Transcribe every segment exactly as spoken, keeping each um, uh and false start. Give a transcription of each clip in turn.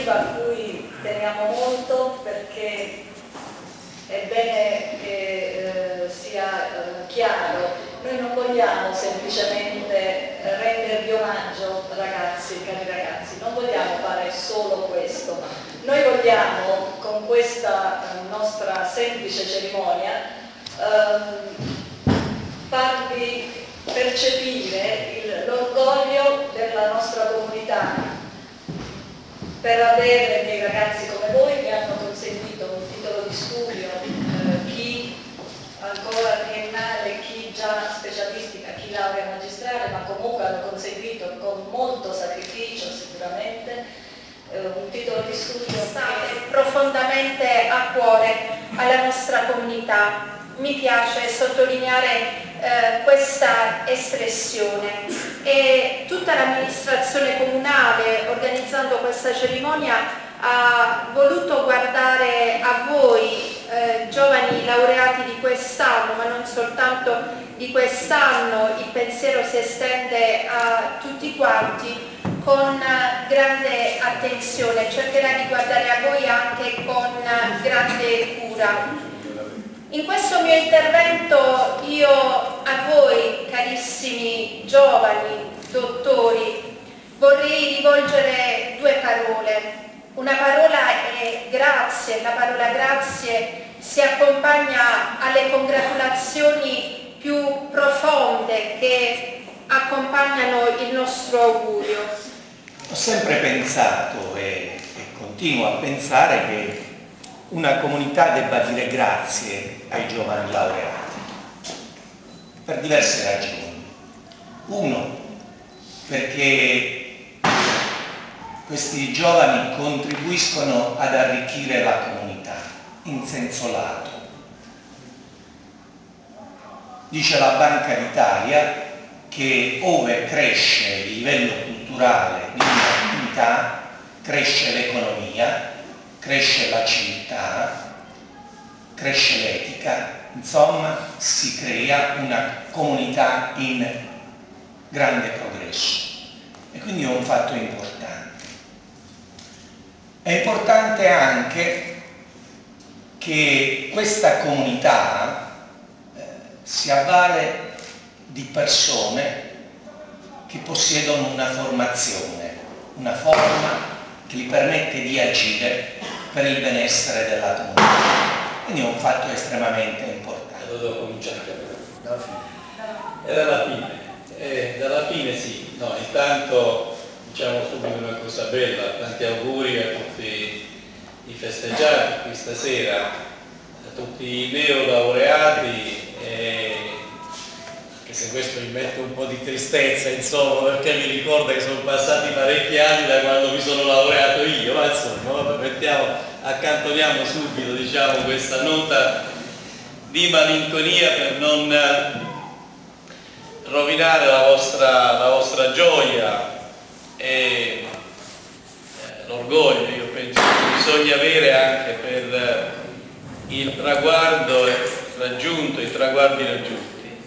iniziativa a cui teniamo molto, perché è bene che eh, sia eh, chiaro. Noi non vogliamo semplicemente rendervi omaggio, ragazzi, cari ragazzi, non vogliamo fare solo questo. Noi vogliamo, con questa eh, nostra semplice cerimonia, ehm, farvi percepire l'orgoglio della nostra comunità per avere dei ragazzi come voi che hanno conseguito un titolo di studio, eh, chi ancora triennale, chi già specialistica, chi laurea magistrale, ma comunque hanno conseguito con molto sacrificio sicuramente eh, un titolo di studio. State profondamente a cuore alla nostra comunità. Mi piace sottolineare eh, questa espressione, e tutta l'amministrazione comunale, organizzando questa cerimonia, ha voluto guardare a voi eh, giovani laureati di quest'anno, ma non soltanto di quest'anno. Il pensiero si estende a tutti quanti con grande attenzione, cercherà di guardare a voi anche con grande cura. In questo mio intervento io a voi, carissimi giovani dottori, vorrei rivolgere due parole. Una parola è grazie, la parola grazie si accompagna alle congratulazioni più profonde che accompagnano il nostro augurio. Ho sempre pensato e, e continuo a pensare che una comunità debba dire grazie ai giovani laureati per diverse ragioni. Uno, perché questi giovani contribuiscono ad arricchire la comunità in senso lato. Dice la Banca d'Italia che ove cresce il livello culturale di una comunità, cresce l'economia, cresce la civiltà, cresce l'etica, insomma si crea una comunità in grande progresso, e quindi è un fatto importante. È importante anche che questa comunità eh, si avvale di persone che possiedono una formazione, una forma che gli permette di agire per il benessere della comunità. Quindi è un fatto estremamente importante. Allora devo cominciare dalla fine. E dalla fine, e dalla fine sì, no, intanto diciamo subito una cosa bella, tanti auguri a tutti i festeggiati qui stasera, a tutti i neolaureati, e che se questo mi mette un po' di tristezza, insomma, perché mi ricorda che sono passati parecchi anni da quando mi sono laureato io, ma insomma, vabbè, mettiamo, accantoniamo subito, diciamo, questa nota di malinconia per non rovinare la vostra, la vostra gioia e eh, l'orgoglio. Io penso che bisogna avere anche per il traguardo raggiunto, i traguardi raggiunti.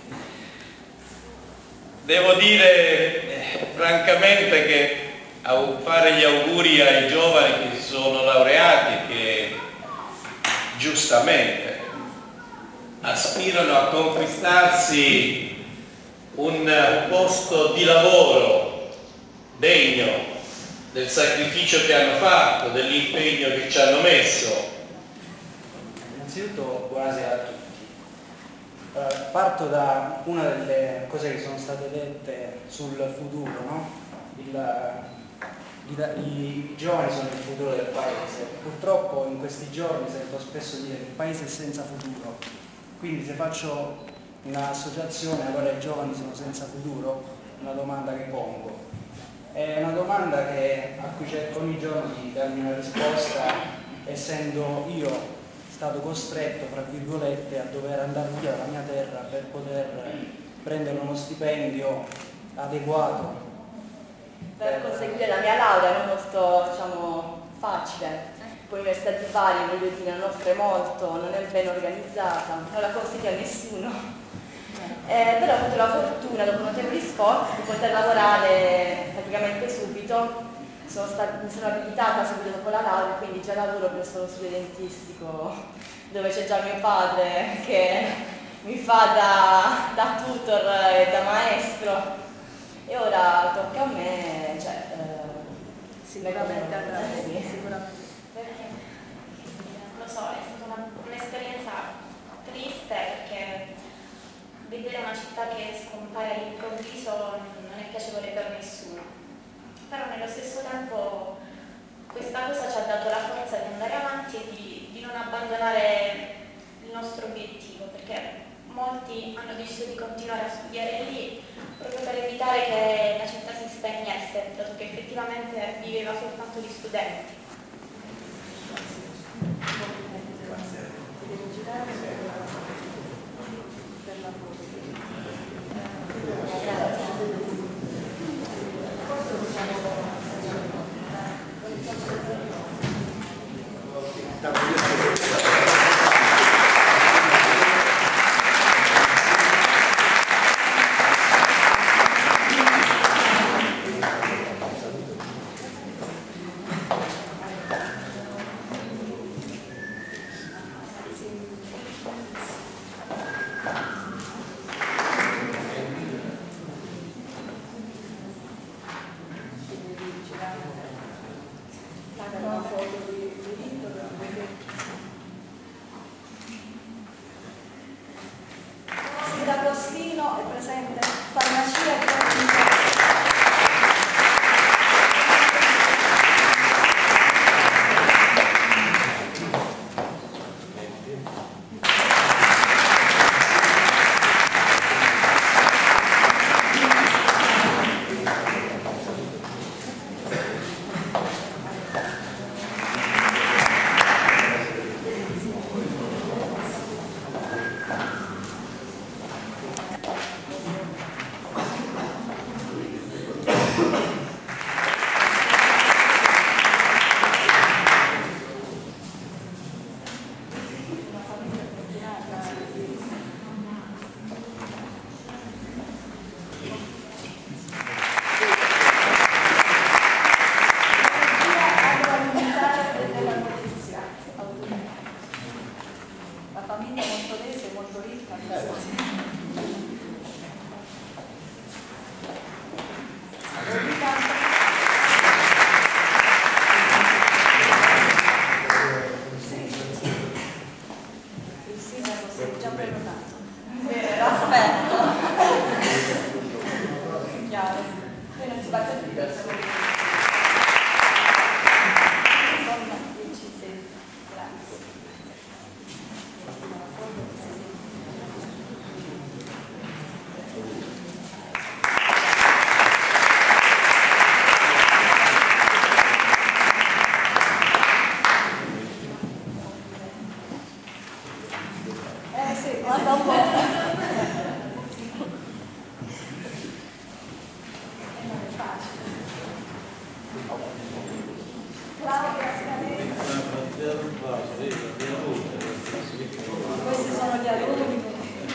Devo dire eh, francamente che a fare gli auguri ai giovani che si sono laureati, che giustamente aspirano a conquistarsi un posto di lavoro degno del sacrificio che hanno fatto, dell'impegno che ci hanno messo. Innanzitutto buonasera a tutti. Uh, parto da una delle cose che sono state dette sul futuro, no? Il, i, i giovani sono il futuro del paese. Purtroppo in questi giorni sento spesso dire che il paese è senza futuro, quindi se faccio un'associazione allora i giovani sono senza futuro, una domanda che pongo. È una domanda che, a cui cerco ogni giorno di darmi una risposta, essendo io stato costretto, fra virgolette, a dover andare via dalla mia terra per poter prendere uno stipendio adeguato per conseguire la mia laurea, non molto, diciamo, facile. Poi l'Università di Bari, voglio dire, non offre molto, non è ben organizzata, non la consiglia a nessuno. Eh, però ho avuto la fortuna, dopo notevoli sforzi, di poter lavorare praticamente subito sono stata, mi sono abilitata subito dopo la laurea, quindi già lavoro presso lo studio dentistico dove c'è già mio padre che mi fa da, da tutor e da maestro, e ora tocca a me, cioè, eh, sicuramente andrà sì. sicuramente. Perché, lo so, è stata un'esperienza triste perché vedere una città che scompare all'improvviso non è piacevole per nessuno, però nello stesso tempo questa cosa ci ha dato la forza di andare avanti e di, di non abbandonare il nostro obiettivo, perché molti hanno deciso di continuare a studiare lì proprio per evitare che la città si spegnesse, dato che effettivamente viveva soltanto di studenti. D'Agostino è presente, farmacia di Agostino. Questi sono gli alunni.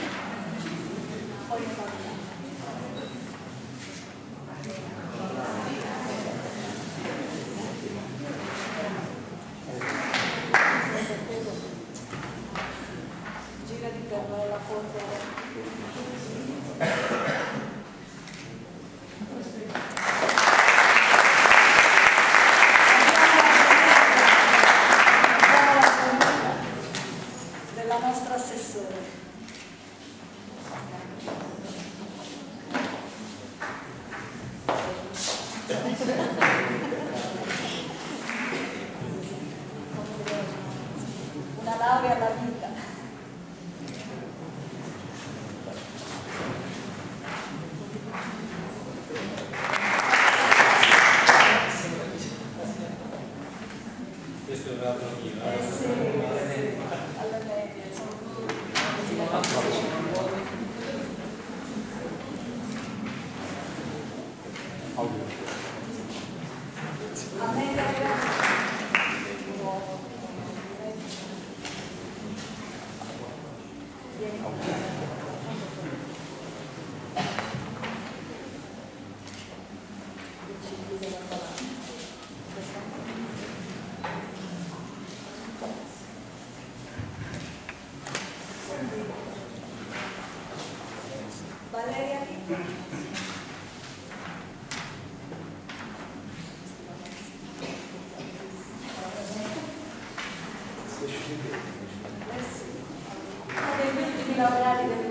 Gira di per la foto. Della nostra assessore. Una laurea alla vita. Questo è un altro mio. Eh sì, sì, alle medie sono a medie vieni con me. Il C D della Palazzo. Uno degli ultimi laureati del